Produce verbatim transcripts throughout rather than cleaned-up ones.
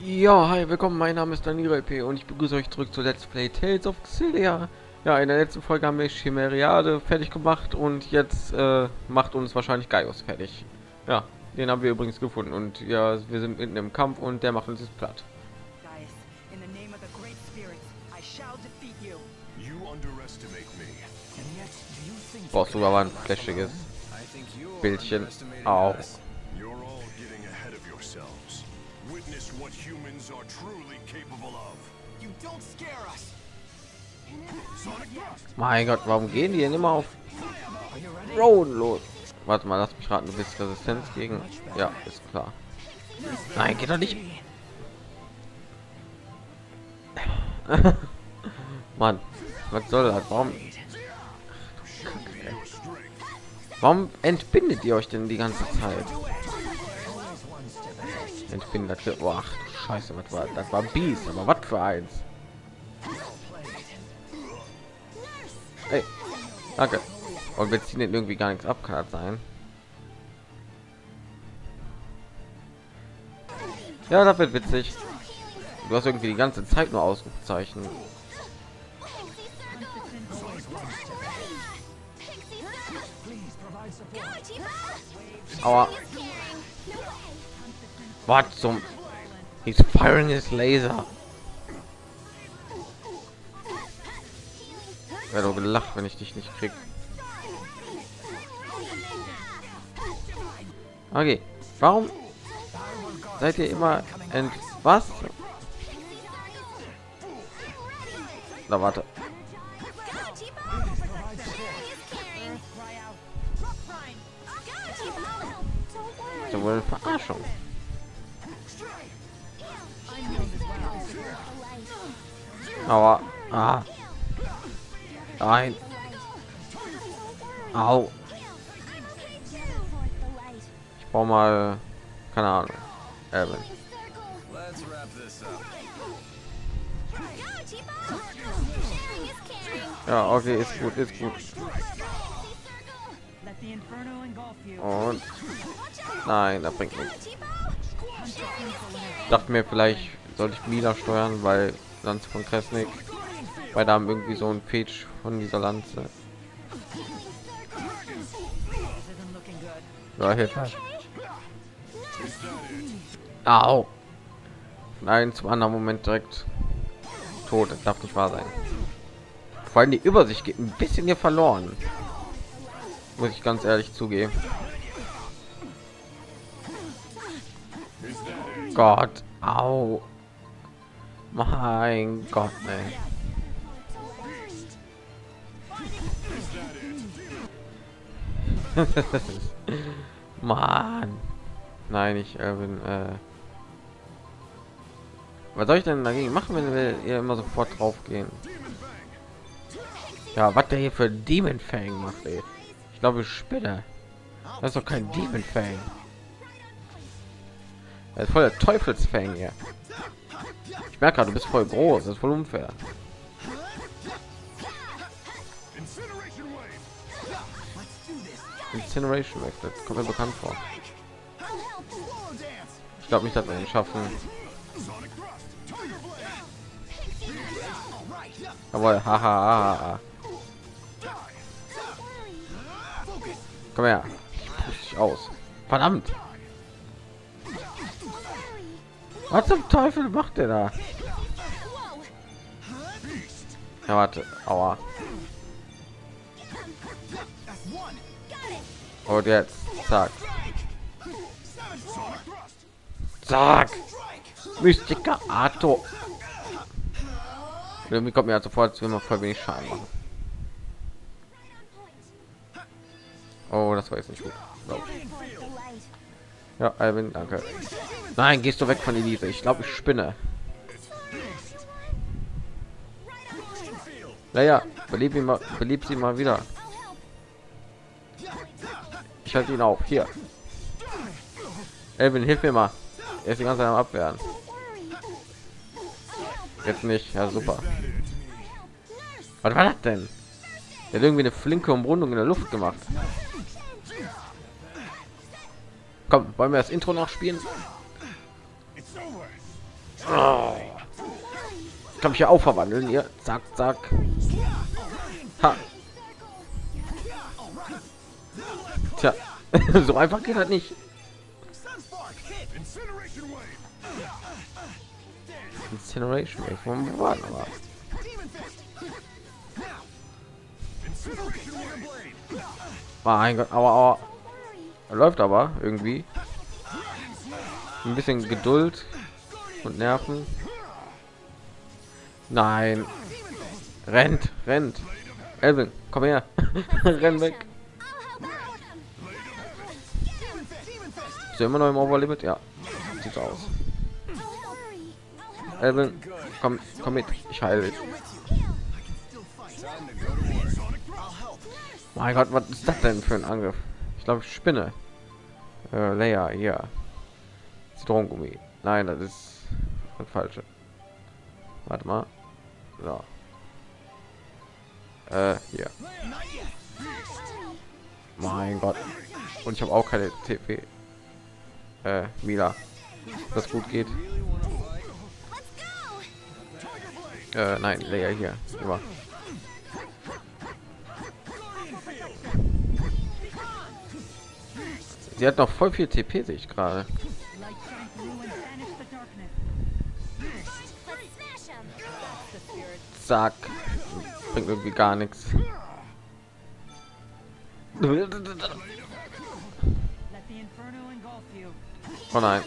Ja, hi, willkommen, mein Name ist Daniel P. und ich begrüße euch zurück zu Let's Play Tales of Xillia. Ja, in der letzten Folge haben wir Chimeriade fertig gemacht und jetzt äh, macht uns wahrscheinlich Gaius fertig. Ja, den haben wir übrigens gefunden und ja, wir sind mitten im Kampf und der macht uns jetzt platt. Gaius, in the name of the great spirits, I shall defeat you. You underestimate me. And yet, do you think Brauchst sogar mal ein flashiges I think you're Bildchen underestimating auch. us. You're all getting ahead of yourselves. Witness what humans are truly capable of. you don't scare us? Sonic Thrust. Mein Gott, warum gehen die denn immer auf Road los? Warte mal, lass mich raten, du bist Resistenz gegen... Ja, ist klar. Nein, geht doch nicht. Mann, was soll das? Warum... Warum entbindet ihr euch denn die ganze Zeit? Entbindet für... Boah, ach, du Scheiße, was war... Das war Biest, aber was für eins. Hey, danke. Und wir ziehen den irgendwie gar nichts ab, kann das sein? Ja, das wird witzig. Du hast irgendwie die ganze Zeit nur Ausrufezeichen. Aua. Was zum... He's firing his laser. Ich werde doch gelacht, wenn ich dich nicht krieg. Okay, warum seid ihr immer ent... Was? Na, warte. Das ist wohl eine Verarschung. Aber... Ah. Nein. Au. Ich brauche mal... Keine Ahnung. Erwin. Let's wrap this up. Ja, okay, ist gut, ist gut. Let the inferno engulf you. Und... Nein, das bringt nichts. Ich dachte mir, vielleicht sollte ich Mila steuern, weil Lanze von Kresnik, weil da haben irgendwie so ein Page von dieser Lanze. Isn't looking good. Ja, Hilfe. Au. Nein, zum anderen Moment direkt tot. Das darf nicht wahr sein. Vor allem die Übersicht geht ein bisschen hier verloren. Muss ich ganz ehrlich zugeben. Gott, au. Mein Gott, ey. Mann. Nein, ich äh, bin äh was soll ich denn dagegen machen, wenn wir ihr immer sofort drauf gehen? Ja, was der hier für Demon Fang macht, ey. Ich glaube, ich spinne. Das ist doch kein Demon Fang. Das ist voll der Teufelsfang hier. Ich merke gerade, du bist voll groß. Das ist voll unfair. Incineration Wave, das kommt mir bekannt vor. Ich glaube nicht, dass wir ihn schaffen. Jawohl, haha, haha. Komm her. Ich push dich aus. Verdammt. Was zum Teufel macht der da? Ja, warte. Aua. Und jetzt. Zack. Zack. Mystiker Arto. Irgendwie kommt mir halt sofort, als wir mal voll wenig Schaden machen. Oh, das war jetzt nicht gut. Glaub ich. Ja, Alvin, danke. Nein, gehst du weg von Elise. Ich glaube, ich spinne. Naja, belebt ihn mal, belebt sie mal wieder. Ich halte ihn auf. Hier. Elvin, hilf mir mal. Er ist die ganze Zeit am Abwehren. Jetzt nicht. Ja, super. Was war das denn? Der hat irgendwie eine flinke Umrundung in der Luft gemacht. Komm, wollen wir das Intro noch spielen? Oh. Ich kann mich hier auch verwandeln. Hier. Zack, zack. Ha. Tja. So einfach geht das nicht. Incineration Wave. Wo war das aber? Mein Gott, aua, aua. Läuft aber irgendwie. Ein bisschen Geduld und Nerven. Nein. Rennt, rennt. Elvin, komm her. Renn weg. Ist er immer noch im Overlimit? Ja. Sieht so aus. Elvin, komm, komm mit. Ich heile dich. Mein Gott, was ist das denn für ein Angriff? Ich glaube, ich spinne. Äh, Leia, hier. Zitronengummi. Nein, das ist das falsche. Warte mal. So. Äh, hier. Mein Gott. Und ich habe auch keine T P. Äh, Mila. Das gut geht. Äh, nein, Leia hier. Immer. Sie hat noch voll viel T P, sehe ich gerade. Zack. Bringt irgendwie gar nichts. Oh nein.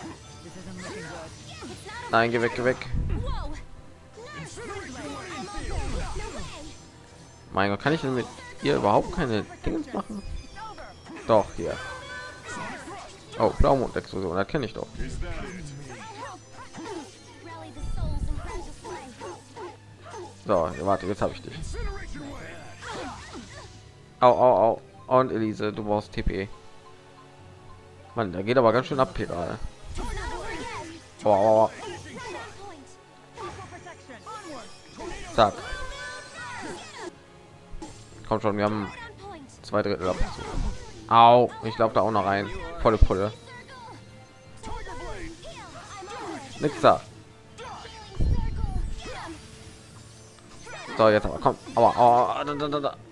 Nein, geh weg, geh weg. Mein Gott, kann ich denn mit ihr überhaupt keine Dinge machen? Doch, hier. Oh, Blaumond-Explosion, das kenne ich doch. So, warte, jetzt habe ich dich. Au, au, au. Und Elise, du brauchst T P. Mann, da geht aber ganz schön ab hier gerade. Oh, oh, oh. Zack. Kommt schon, wir haben zwei Drittel ab. Au, ich glaube da auch noch rein. Volle Pulle. Nix da. So, jetzt aber komm. Aber oh, da, da, da, da.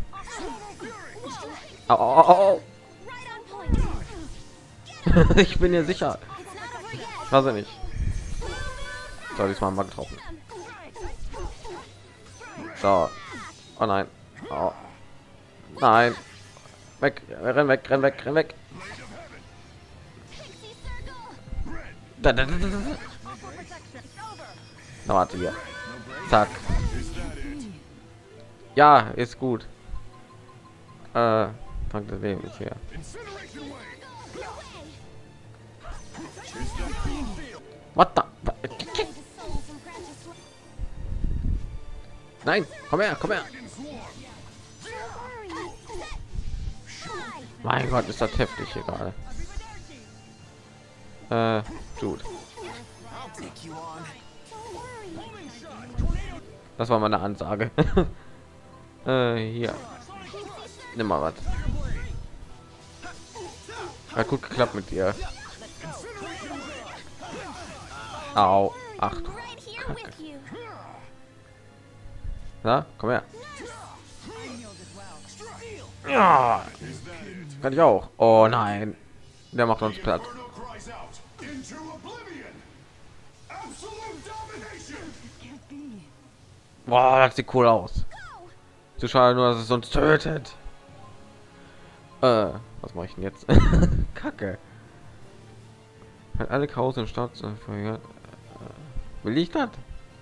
Oh, oh, oh, oh. Ich bin mir sicher. Ich weiß ja nicht. So, diesmal mal getroffen. So. Oh nein. Oh. Nein. Weg. Renn weg, renn weg, renn weg. Da, da, da, da, da. Na, warte hier. Zack. Ja, ist gut. Äh, Tank des Lebens hier. What the? Nein, komm her, komm her. Mein Gott, ist das heftig hier gerade. Äh, Jude. Das war meine Ansage. äh, hier. Nimm mal was. Hat gut geklappt mit dir. Au. Ach du Kacke. Na, komm her. Ja. Kann ich auch. Oh nein. Der macht uns platt. Boah, das sieht cool aus. Zu schade nur, dass es uns tötet. Äh, was mache ich denn jetzt? Kacke. Hat alle Chaos im Stadt äh, will ich das?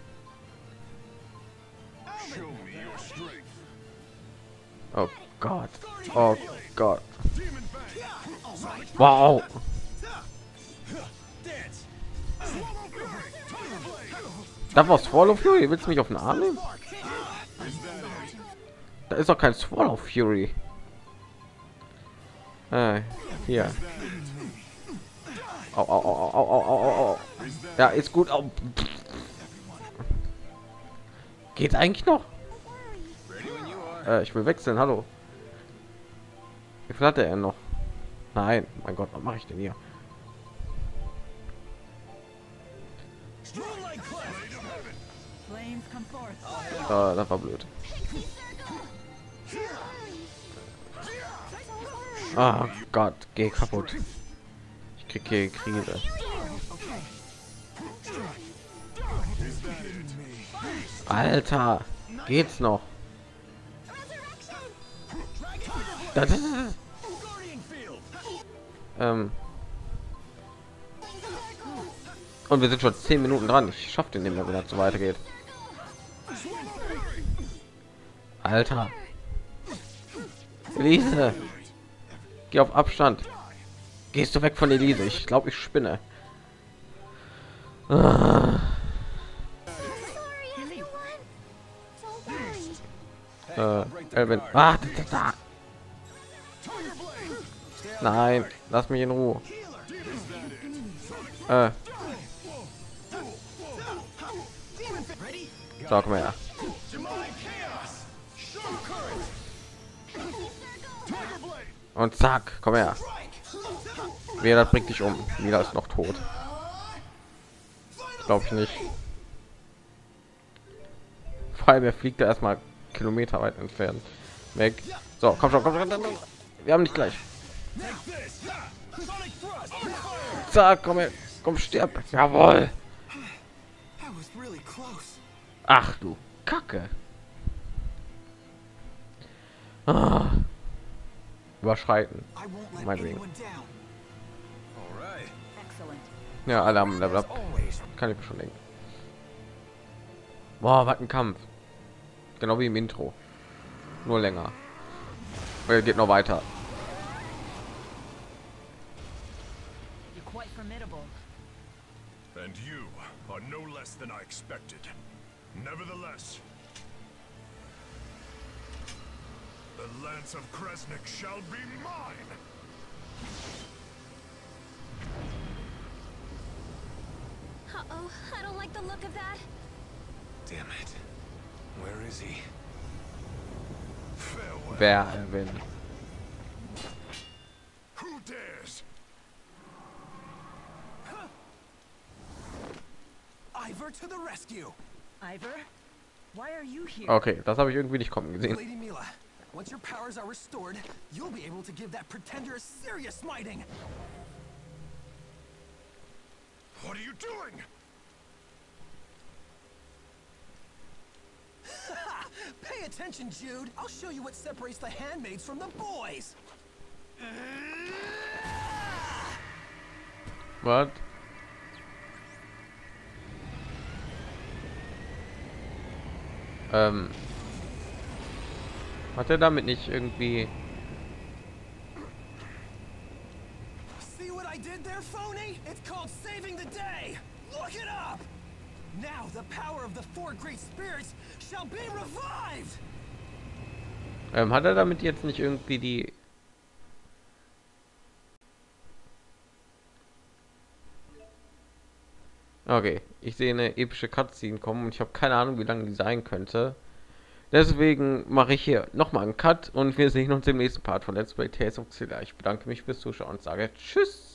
Oh Gott. Oh Gott. Wow. Das war Swallow Fury. Willst du mich auf den Arm nehmen? Da ist doch kein Swallow Fury. Äh, hier. Au, au, au, au, au, au, au. Ja, ist gut. Au. Geht eigentlich noch? Äh, ich will wechseln. Hallo. Wie viel hatte er noch? Nein, mein Gott, was mache ich denn hier? Flames come forth. Ah, das war blöd. Ah Gott, geh kaputt. Ich krieg hier Krise. Alter, geht's noch? Das ist ähm. Und wir sind schon zehn Minuten dran. Ich schaffe den nicht mehr, wenn das so weitergeht. Alter. Elise. Geh auf Abstand. Gehst du weg von Elise? Ich glaube, ich spinne. Ah. Äh, Elvin. Ah, da, da, da. Nein, lass mich in Ruhe. Äh. So, komm her. Und zack, komm her. Wer das bringt dich um? Mila ist noch tot. Glaube ich nicht. Vor allem, er fliegt da erstmal Kilometer weit entfernt weg. So, komm schon, komm schon, komm schon. Wir haben nicht gleich. Zack, komm her, komm, stirb. Jawohl. Ach du Kacke. Ah. Überschreiten. Meinetwegen. Excellent. Ja, alle haben Level up. Kann ich mir schon denken. Boah, was ein Kampf. Genau wie im Intro. Nur länger. Oder geht noch weiter. You're quite formidable. And you are no less than I expected. Nevertheless, the Lance of Kresnik shall be mine! Uh-oh, I don't like the look of that. Damn it. Where is he? Farewell. Wer wenn Who dares? Ivor to the rescue! Ivor, why are you here? Okay, das habe ich irgendwie nicht kommen gesehen. Lady Mila, once your powers are restored, you'll be able to give that pretender a serious smiting! What are you doing? Pay attention, Jude! I'll show you what separates the handmaids from the boys! Was? Ähm. Hat er damit nicht irgendwie? See what I did there, phony? It's called saving the day! Look it up! Now the power of the four great spirits shall be revived! Ähm, hat er damit jetzt nicht irgendwie die? Okay, ich sehe eine epische Cutscene kommen und ich habe keine Ahnung, wie lange die sein könnte. Deswegen mache ich hier noch mal einen Cut und wir sehen uns im nächsten Part von Let's Play Tales of Xillia. Ich bedanke mich fürs Zuschauen und sage Tschüss.